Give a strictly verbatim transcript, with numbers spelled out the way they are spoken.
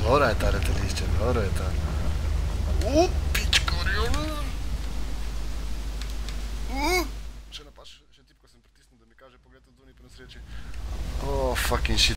Dobro je ta letališče, dobro je ta. Uuuu, pičkori, uuuu. Še napaš, še tipko sem pritisnil, da mi kaže pogled od zunaj po nesreči. Oh, fucking shit.